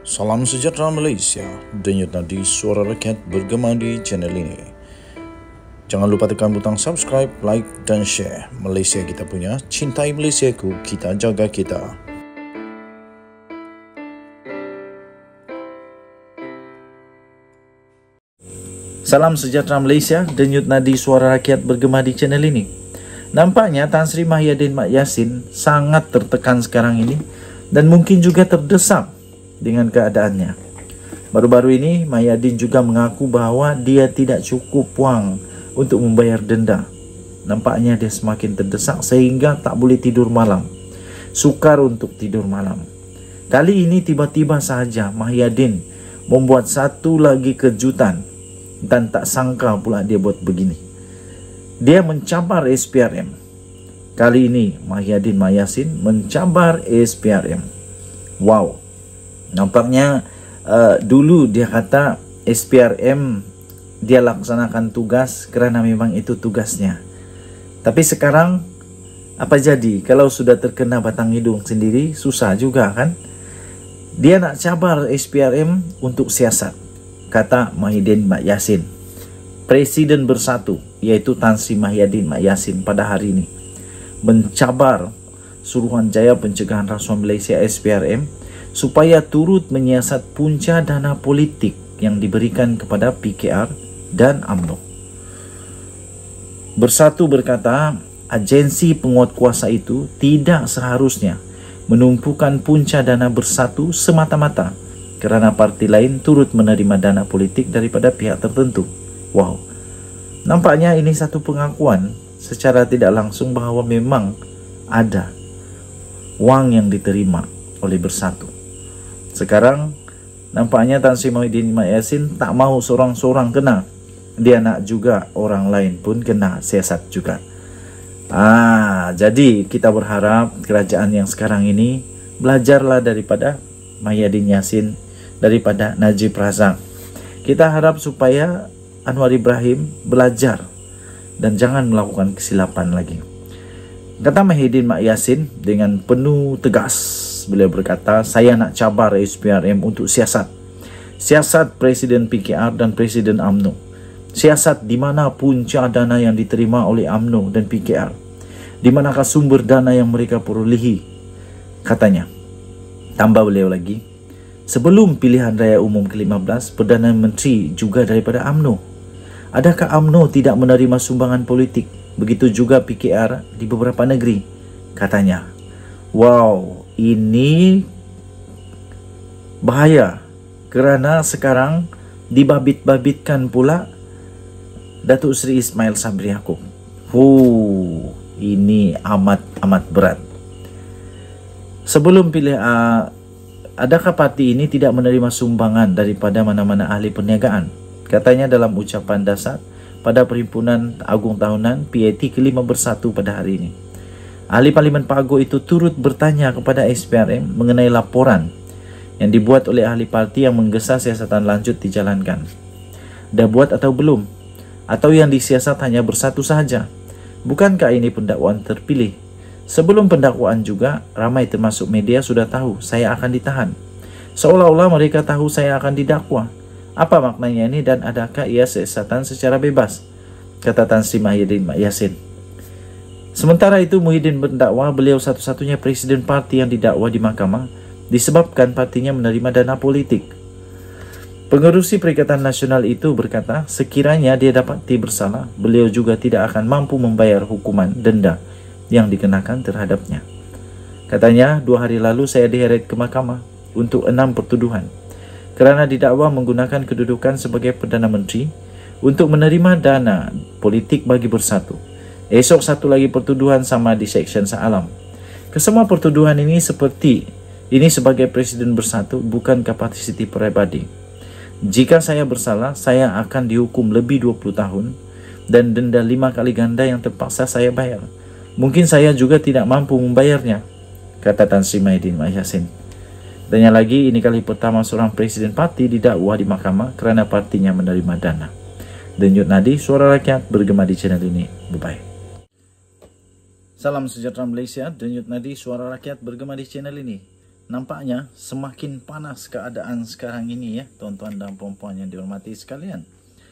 Salam sejahtera Malaysia, denyut nadi suara rakyat bergema di channel ini. Jangan lupa tekan butang subscribe, like dan share. Malaysia kita punya, cintai Malaysiaku, kita jaga kita. Salam sejahtera Malaysia, denyut nadi suara rakyat bergema di channel ini. Nampaknya Tan Sri Mahyadin Mat Yassin sangat tertekan sekarang ini dan mungkin juga terdesak dengan keadaannya. Baru-baru ini Mahyadin juga mengaku bahawa dia tidak cukup wang untuk membayar denda. Nampaknya dia semakin terdesak sehingga tak boleh tidur malam, sukar untuk tidur malam. Kali ini tiba-tiba sahaja Mahyadin membuat satu lagi kejutan dan tak sangka pula dia buat begini. Dia mencabar SPRM. Kali ini Mahyadin Mat Yassin mencabar SPRM. Wow. Nampaknya dulu dia kata SPRM dia laksanakan tugas kerana memang itu tugasnya. Tapi sekarang apa jadi? Kalau sudah terkena batang hidung sendiri susah juga kan? Dia nak cabar SPRM untuk siasat, kata Mahyadin Mat Yassin. Presiden bersatu iaitu Tan Sri Mahyadin Mat Yassin pada hari ini mencabar Suruhanjaya Pencegahan Rasuah Malaysia SPRM supaya turut menyiasat punca dana politik yang diberikan kepada PKR dan UMNO. Bersatu berkata, agensi penguat kuasa itu tidak seharusnya menumpukan punca dana Bersatu semata-mata kerana parti lain turut menerima dana politik daripada pihak tertentu. Wow, nampaknya ini satu pengakuan secara tidak langsung bahawa memang ada wang yang diterima oleh Bersatu. Sekarang nampaknya Tan Sri Mahyadin Mat Yassin tak mahu seorang-seorang kena. Dia nak juga orang lain pun kena siasat juga. Jadi kita berharap kerajaan yang sekarang ini belajarlah daripada Mahyadin Yassin, daripada Najib Razak. Kita harap supaya Anwar Ibrahim belajar dan jangan melakukan kesilapan lagi. Kata Mahyadin Mat Yassin dengan penuh tegas. Beliau berkata, saya nak cabar SPRM untuk siasat. Siasat Presiden PKR dan Presiden UMNO. Siasat di mana punca dana yang diterima oleh UMNO dan PKR. Di manakah sumber dana yang mereka perolehi, katanya. Tambah beliau lagi, sebelum pilihan raya umum ke-15, Perdana Menteri juga daripada UMNO. Adakah UMNO tidak menerima sumbangan politik? Begitu juga PKR di beberapa negeri, katanya. Wow, ini bahaya kerana sekarang dibabit-babitkan pula Datuk Seri Ismail Sabri Yaakob. Ini amat berat. Sebelum pilih, adakah parti ini tidak menerima sumbangan daripada mana-mana ahli perniagaan? Katanya dalam ucapan dasar pada Perhimpunan Agung Tahunan PAT ke-5 Bersatu pada hari ini. Ahli Parlimen Pago itu turut bertanya kepada SPRM mengenai laporan yang dibuat oleh ahli parti yang menggesa siasatan lanjut dijalankan. Dah buat atau belum? Atau yang disiasat hanya Bersatu sahaja? Bukankah ini pendakwaan terpilih? Sebelum pendakwaan juga, ramai termasuk media sudah tahu saya akan ditahan. Seolah-olah mereka tahu saya akan didakwa. Apa maknanya ini dan adakah ia siasatan secara bebas? Kata Tan Sri Mahyadin Mat Yassin. Sementara itu Muhyiddin mendakwa beliau satu-satunya presiden parti yang didakwa di mahkamah disebabkan partinya menerima dana politik. Pengerusi Perikatan Nasional itu berkata sekiranya dia dapati bersalah, beliau juga tidak akan mampu membayar hukuman denda yang dikenakan terhadapnya. Katanya 2 hari lalu saya diheret ke mahkamah untuk 6 pertuduhan kerana didakwa menggunakan kedudukan sebagai Perdana Menteri untuk menerima dana politik bagi Bersatu. Esok satu lagi pertuduhan sama di Seksyen Shah Alam. Kesemua pertuduhan ini seperti ini sebagai Presiden Bersatu bukan kapasiti peribadi. Jika saya bersalah, saya akan dihukum lebih 20 tahun dan denda 5 kali ganda yang terpaksa saya bayar. Mungkin saya juga tidak mampu membayarnya, kata Tan Sri Mahyadin Mat Yassin. Dan yang lagi, ini kali pertama seorang presiden parti didakwa di mahkamah kerana partinya menerima dana. Denyut nadi suara rakyat bergema di channel ini. Bye-bye. Salam sejahtera Malaysia, denyut nadi suara rakyat bergema di channel ini. nampaknya semakin panas keadaan sekarang ini ya, tuan-tuan dan puan-puan yang dihormati sekalian.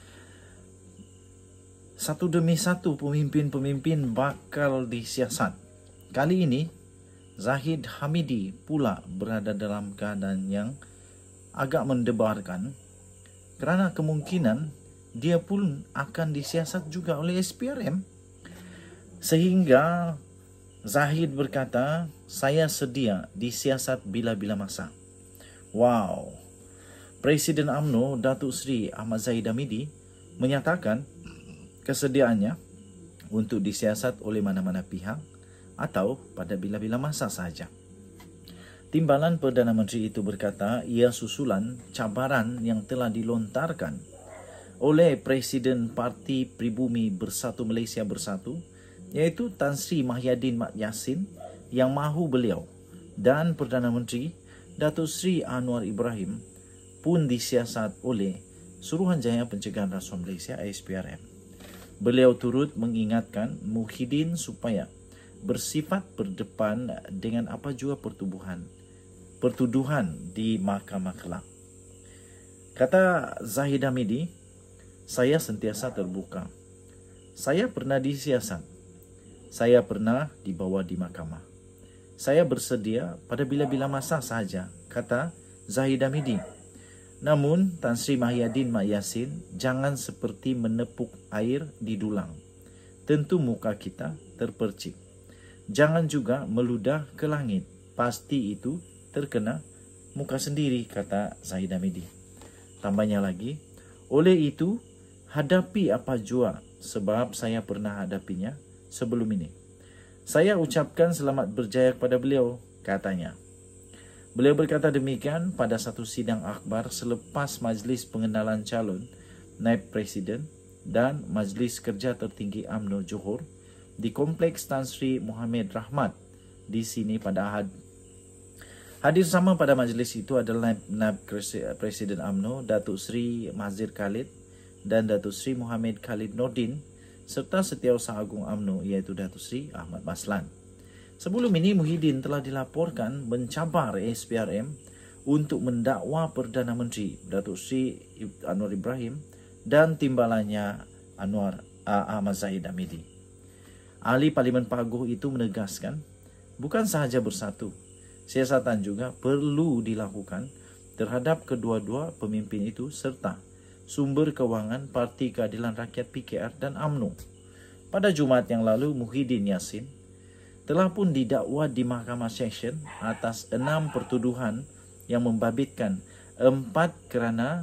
Satu demi satu pemimpin-pemimpin bakal disiasat. Kali ini Zahid Hamidi pula berada dalam keadaan yang agak mendebarkan, kerana kemungkinan dia pun akan disiasat juga oleh SPRM. Sehingga Zahid berkata, saya sedia disiasat bila-bila masa. Wow. Presiden UMNO Datuk Seri Ahmad Zahid Hamidi menyatakan kesediaannya untuk disiasat oleh mana-mana pihak atau pada bila-bila masa sahaja. Timbalan Perdana Menteri itu berkata ia susulan cabaran yang telah dilontarkan oleh Presiden Parti Pribumi Bersatu Malaysia Bersatu, iaitu Tan Sri Mahyadin Mat Yassin, yang mahu beliau dan Perdana Menteri Datuk Seri Anwar Ibrahim pun disiasat oleh Suruhanjaya Pencegahan Rasuah Malaysia SPRM. Beliau turut mengingatkan Muhyiddin supaya bersifat berdepan dengan apa jua pertuduhan di mahkamah kelak. Kata Zahid Hamidi, saya sentiasa terbuka. Saya pernah disiasat. Saya pernah dibawa di mahkamah. Saya bersedia pada bila-bila masa sahaja, kata Zahid Hamidi. Namun, Tan Sri Mahyadin Mat Yassin jangan seperti menepuk air di dulang. Tentu muka kita terpercik. Jangan juga meludah ke langit. Pasti itu terkena muka sendiri, kata Zahid Hamidi. Tambahnya lagi, oleh itu, hadapi apa jua sebab saya pernah hadapinya sebelum ini. Saya ucapkan selamat berjaya kepada beliau, katanya. Beliau berkata demikian pada satu sidang akhbar selepas Majlis Pengenalan Calon Naib Presiden dan Majlis Kerja Tertinggi UMNO Johor di Kompleks Tan Sri Mohammed Rahmat di sini pada Ahad. Hadir sama pada majlis itu adalah Naib Presiden UMNO Datuk Seri Mahzir Khalid dan Datuk Seri Muhammad Khalid Nordin serta Setiausaha Agung UMNO iaitu Datuk Seri Ahmad Maslan. Sebelum ini Muhyiddin telah dilaporkan mencabar SPRM untuk mendakwa Perdana Menteri Datuk Seri Anwar Ibrahim dan timbalannya Ahmad Zahid Hamidi. Ahli Parlimen Paguh itu menegaskan, bukan sahaja bersatu, siasatan juga perlu dilakukan terhadap kedua-dua pemimpin itu serta sumber kewangan Parti Keadilan Rakyat PKR dan UMNO. Pada Jumaat yang lalu, Muhyiddin Yassin telah pun didakwa di Mahkamah Seksyen atas 6 pertuduhan yang membabitkan 4 kerana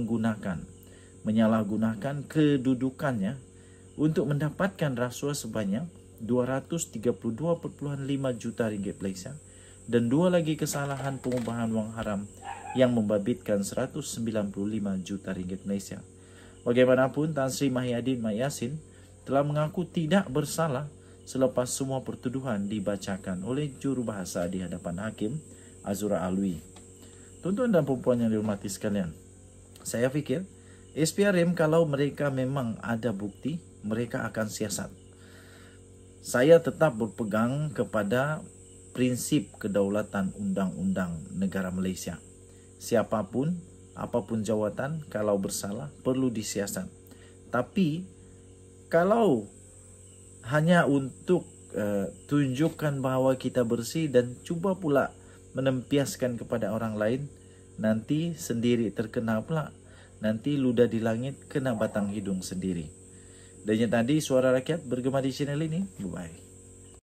menyalahgunakan kedudukannya untuk mendapatkan rasuah sebanyak 232.5 juta ringgit Malaysia dan 2 lagi kesalahan pengubahan wang haram yang membabitkan 195 juta ringgit Malaysia. Bagaimanapun, Tan Sri Mahyadin Mat Yassin telah mengaku tidak bersalah selepas semua pertuduhan dibacakan oleh jurubahasa di hadapan Hakim Azura Alwi. Tuan-tuan dan puan-puan yang dihormati sekalian, saya fikir SPRM kalau mereka memang ada bukti, mereka akan siasat. Saya tetap berpegang kepada prinsip kedaulatan undang-undang negara Malaysia. Siapapun, apapun jawatan, kalau bersalah perlu disiasat. Tapi kalau hanya untuk tunjukkan bahawa kita bersih dan cuba pula menempiaskan kepada orang lain, nanti sendiri terkena pula. Nanti ludah di langit kena batang hidung sendiri. Dan yang tadi Suara Rakyat bergema di channel ini. Bye-bye.